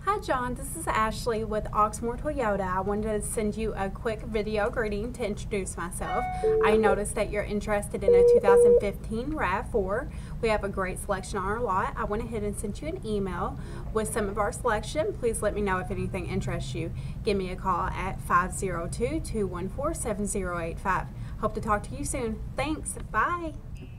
Hi John, this is Ashley with Oxmoor Toyota. I wanted to send you a quick video greeting to introduce myself. I noticed that you're interested in a 2015 RAV4. We have a great selection on our lot. I went ahead and sent you an email with some of our selection. Please let me know if anything interests you. Give me a call at 502-214-7085. Hope to talk to you soon. Thanks. Bye.